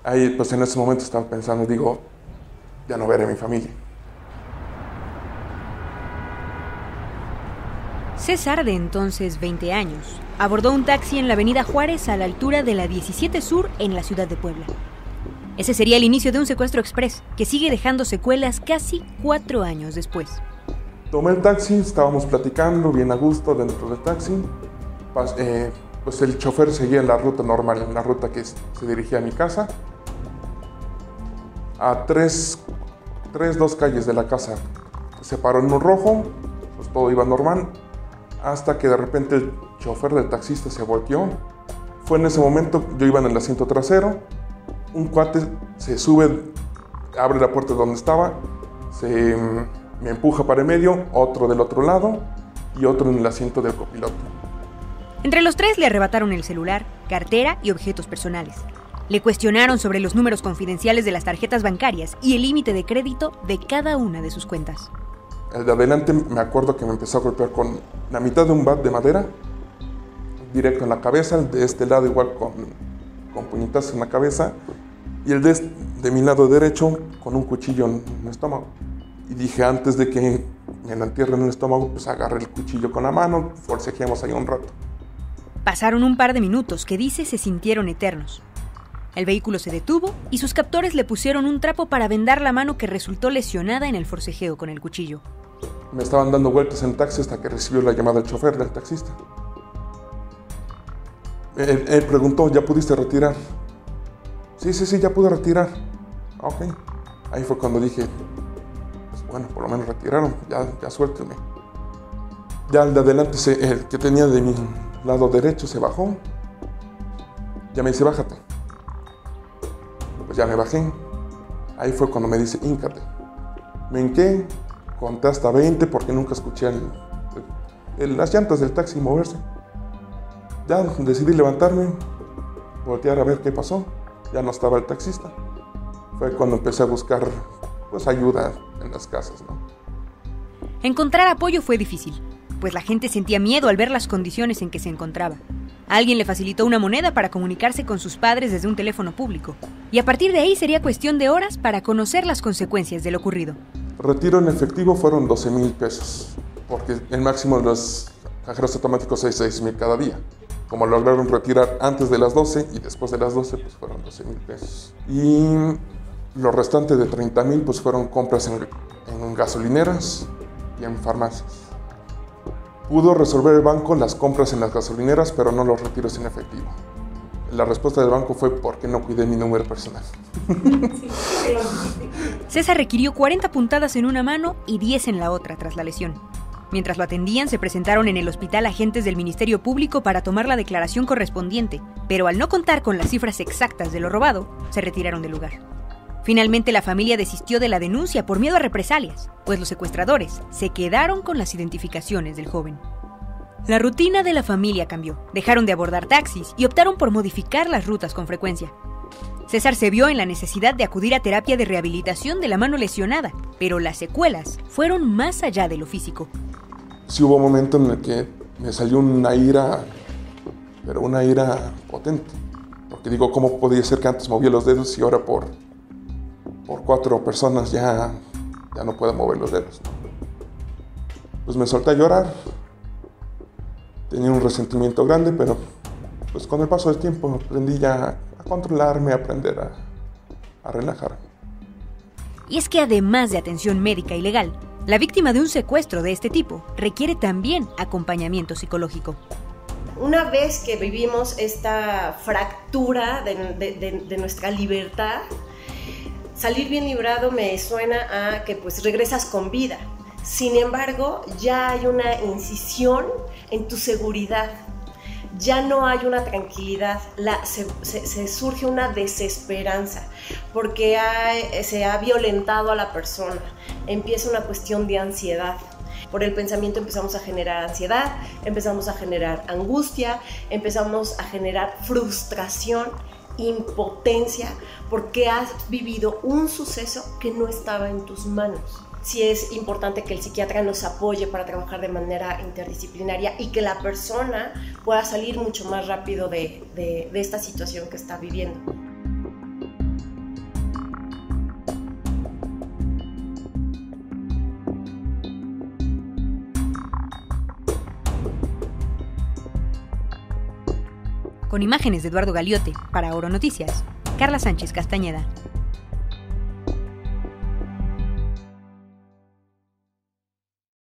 Ahí pues en ese momento estaba pensando, digo, ya no veré a mi familia. César, de entonces 20 años, abordó un taxi en la avenida Juárez a la altura de la 17 Sur en la ciudad de Puebla. Ese sería el inicio de un secuestro express que sigue dejando secuelas casi 4 años después. Tomé el taxi, estábamos platicando bien a gusto dentro del taxi. Pues el chofer seguía en la ruta normal, en la ruta que se dirigía a mi casa. A dos calles de la casa se paró en un rojo, pues todo iba normal, hasta que de repente el chofer del taxista se volteó. Fue en ese momento, yo iba en el asiento trasero, un cuate se sube, abre la puerta donde estaba, me empuja para el medio, otro del otro lado y otro en el asiento del copiloto. Entre los tres le arrebataron el celular, cartera y objetos personales. Le cuestionaron sobre los números confidenciales de las tarjetas bancarias y el límite de crédito de cada una de sus cuentas. El de adelante me acuerdo que me empezó a golpear con la mitad de un bat de madera, directo en la cabeza, el de este lado igual con puñetazos en la cabeza, y el de mi lado derecho con un cuchillo en el estómago. Y dije, antes de que me lo entierren en el estómago, pues agarré el cuchillo con la mano, forcejeamos ahí un rato. Pasaron un par de minutos que dice se sintieron eternos. El vehículo se detuvo y sus captores le pusieron un trapo para vendar la mano que resultó lesionada en el forcejeo con el cuchillo. Me estaban dando vueltas en el taxi hasta que recibió la llamada del chofer del taxista. Él preguntó, ¿ya pudiste retirar? Sí, ya pude retirar. Ok. Ahí fue cuando dije, pues bueno, por lo menos retiraron, ya suéltenme. Ya el de adelante, el que tenía de mi lado derecho, se bajó. Ya me dice, bájate. Pues ya me bajé. Ahí fue cuando me dice, híncate. Me hinqué, conté hasta 20 porque nunca escuché las llantas del taxi moverse. Ya decidí levantarme, voltear a ver qué pasó. Ya no estaba el taxista. Fue cuando empecé a buscar pues ayuda en las casas, ¿no? Encontrar apoyo fue difícil, pues la gente sentía miedo al ver las condiciones en que se encontraba. Alguien le facilitó una moneda para comunicarse con sus padres desde un teléfono público, y a partir de ahí sería cuestión de horas para conocer las consecuencias de lo ocurrido. Retiro en efectivo fueron 12,000 pesos, porque el máximo de los cajeros automáticos es 6,000 cada día. Como lograron retirar antes de las 12 y después de las 12, pues fueron 12,000 pesos. Y lo restante de 30,000 pues fueron compras en gasolineras y en farmacias. Pudo resolver el banco las compras en las gasolineras, pero no los retiros en efectivo. La respuesta del banco fue porque no cuidé mi número personal. César requirió 40 puntadas en una mano y 10 en la otra tras la lesión. Mientras lo atendían, se presentaron en el hospital agentes del Ministerio Público para tomar la declaración correspondiente, pero al no contar con las cifras exactas de lo robado, se retiraron del lugar. Finalmente, la familia desistió de la denuncia por miedo a represalias, pues los secuestradores se quedaron con las identificaciones del joven. La rutina de la familia cambió. Dejaron de abordar taxis y optaron por modificar las rutas con frecuencia. César se vio en la necesidad de acudir a terapia de rehabilitación de la mano lesionada, pero las secuelas fueron más allá de lo físico. Sí hubo un momento en el que me salió una ira, pero una ira potente. Porque digo, ¿cómo podía ser que antes movía los dedos y ahora por 4 personas ya no puedo mover los dedos? Pues me solté a llorar. Tenía un resentimiento grande, pero pues con el paso del tiempo aprendí ya a controlarme, a aprender a relajarme. Y es que además de atención médica y legal, la víctima de un secuestro de este tipo requiere también acompañamiento psicológico. Una vez que vivimos esta fractura de nuestra libertad, salir bien librado me suena a que pues regresas con vida. Sin embargo, ya hay una incisión en tu seguridad. Ya no hay una tranquilidad, se surge una desesperanza porque se ha violentado a la persona, empieza una cuestión de ansiedad. Por el pensamiento empezamos a generar ansiedad, empezamos a generar angustia, empezamos a generar frustración, impotencia, porque has vivido un suceso que no estaba en tus manos. Sí es importante que el psiquiatra nos apoye para trabajar de manera interdisciplinaria y que la persona pueda salir mucho más rápido de esta situación que está viviendo. Con imágenes de Eduardo Galiote, para Oro Noticias, Carla Sánchez Castañeda.